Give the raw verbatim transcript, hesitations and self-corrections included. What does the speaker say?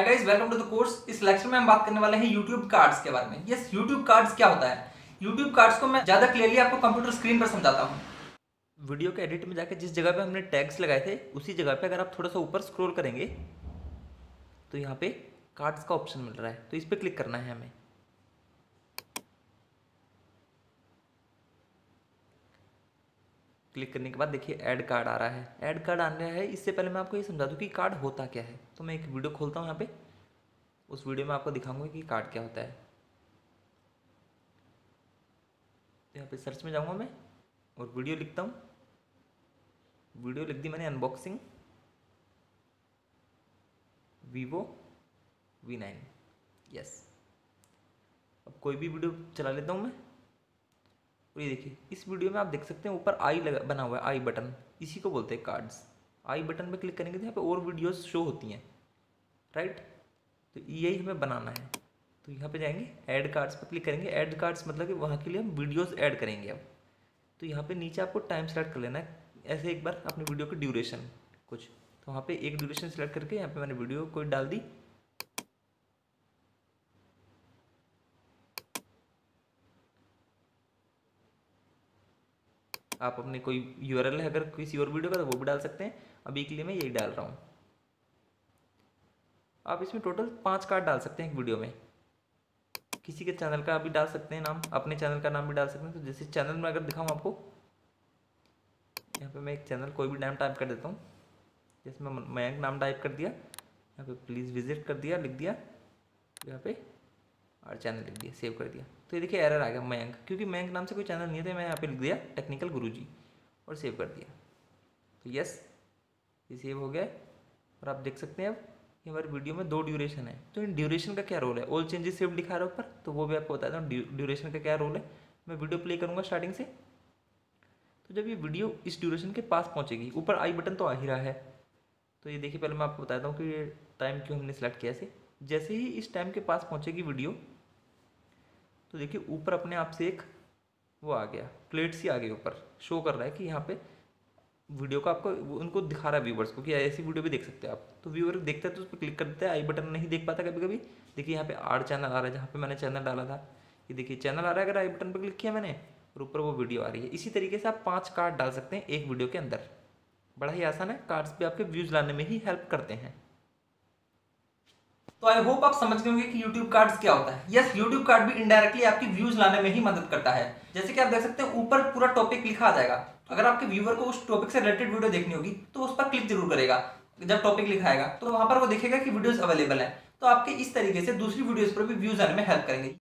Hi guys, welcome to the course. इस lecture में हम बात करने वाले हैं यूट्यूब कार्ड्स के बारे में। यस, यूट्यूब कार्ड्स क्या होता है। यूट्यूब कार्ड्स को मैं ज्यादा क्लियरली आपको कंप्यूटर स्क्रीन पर समझाता हूँ। वीडियो के एडिट में जाकर जिस जगह पे हमने टैग्स लगाए थे उसी जगह पे अगर आप थोड़ा सा ऊपर स्क्रॉल करेंगे तो यहाँ पे कार्ड्स का ऑप्शन मिल रहा है, तो इस पर क्लिक करना है हमें। क्लिक करने के बाद देखिए ऐड कार्ड आ रहा है। ऐड कार्ड आ रहा है, इससे पहले मैं आपको ये समझा दूँ कि कार्ड होता क्या है। तो मैं एक वीडियो खोलता हूँ यहाँ पे, उस वीडियो में आपको दिखाऊंगा कि कार्ड क्या होता है। यहाँ पे सर्च में जाऊँगा मैं और वीडियो लिखता हूँ। वीडियो लिख दी मैंने, unboxing Vivo V nine. Yes, अब कोई भी वीडियो चला लेता हूँ मैं। और ये देखिए, इस वीडियो में आप देख सकते हैं ऊपर आई लगा बना हुआ है, आई बटन, इसी को बोलते हैं कार्ड्स। आई बटन पे क्लिक करेंगे तो यहाँ पे और वीडियोस शो होती हैं, राइट। तो यही हमें बनाना है। तो यहाँ पे जाएंगे, ऐड कार्ड्स पर क्लिक करेंगे। ऐड कार्ड्स मतलब कि वहाँ के लिए हम वीडियोस ऐड करेंगे अब। तो यहाँ पे नीचे आपको टाइम सेलेक्ट कर लेना है, ऐसे एक बार अपनी वीडियो की ड्यूरेशन कुछ। तो वहाँ पे एक ड्यूरेशन सेलेक्ट करके यहाँ पे मैंने वीडियो कोई डाल दी। आप अपने कोई यूआरएल है अगर किसी और वीडियो का तो वो भी डाल सकते हैं। अभी के लिए मैं यही डाल रहा हूँ। आप इसमें टोटल पाँच कार्ड डाल सकते हैं एक वीडियो में। किसी के चैनल का भी डाल सकते हैं नाम, अपने चैनल का नाम भी डाल सकते हैं। तो जैसे चैनल में अगर दिखाऊँ आपको, यहाँ पे मैं एक चैनल कोई भी नाम टाइप कर देता हूँ। जैसे मैं मयंक नाम टाइप कर दिया, यहाँ पे प्लीज़ विजिट कर दिया, लिख दिया यहाँ पे, और चैनल लिख दिया, सेव कर दिया। तो ये देखिए एरर आ गया मयंक, क्योंकि मयंक नाम से कोई चैनल नहीं था। मैं यहाँ पे लिख दिया टेक्निकल गुरुजी और सेव कर दिया। तो यस, ये सेव हो गया। और आप देख सकते हैं अब ये हमारी वीडियो में दो ड्यूरेशन है। तो इन ड्यूरेशन का क्या रोल है, ऑल चेंजेस सेव दिखा रहा है ऊपर, तो वो भी आपको बताता हूँ ड्यूरेशन का क्या रोल है। मैं वीडियो प्ले करूँगा स्टार्टिंग से। तो जब ये वीडियो इस ड्यूरेशन के पास पहुँचेगी, ऊपर आई बटन तो आ ही रहा है। तो ये देखिए, पहले मैं आपको बताता हूँ कि ये टाइम क्यों हमने सेलेक्ट किया ऐसे। जैसे ही इस टाइम के पास पहुँचेगी वीडियो, तो देखिए ऊपर अपने आप से एक वो आ गया, प्लेट सी आ गई, ऊपर शो कर रहा है कि यहाँ पे वीडियो को आपको उनको दिखा रहा है व्यूवर्स को कि ऐसी वीडियो भी देख सकते हैं आप। तो व्यूअर देखता है तो उस पर क्लिक कर देता है। आई बटन नहीं देख पाता कभी कभी। देखिए यहाँ पे आर चैनल आ रहा है, जहाँ पे मैंने चैनल डाला था। ये देखिए चैनल आ रहा है अगर आई बटन पर क्लिक किया मैंने, और ऊपर वो वीडियो आ रही है। इसी तरीके से आप पाँच कार्ड डाल सकते हैं एक वीडियो के अंदर। बड़ा ही आसान है। कार्ड्स भी आपके व्यूज़ लाने में ही हेल्प करते हैं। तो आई होप आप समझ गए होंगे कि YouTube कार्ड्स क्या होता है। यस, YouTube कार्ड भी इनडायरेक्टली आपकी व्यूज लाने में ही मदद करता है। जैसे कि आप देख सकते हैं ऊपर पूरा टॉपिक लिखा आ जाएगा। अगर आपके व्यूअर को उस टॉपिक से रिलेटेड वीडियो देखनी होगी तो उस पर क्लिक जरूर करेगा। जब टॉपिक लिखा आएगा तो वहां पर वो देखेगा कि वीडियोस अवेलेबल है। तो आपके इस तरीके से दूसरी वीडियोस पर भी व्यूज आने में हेल्प करेंगे।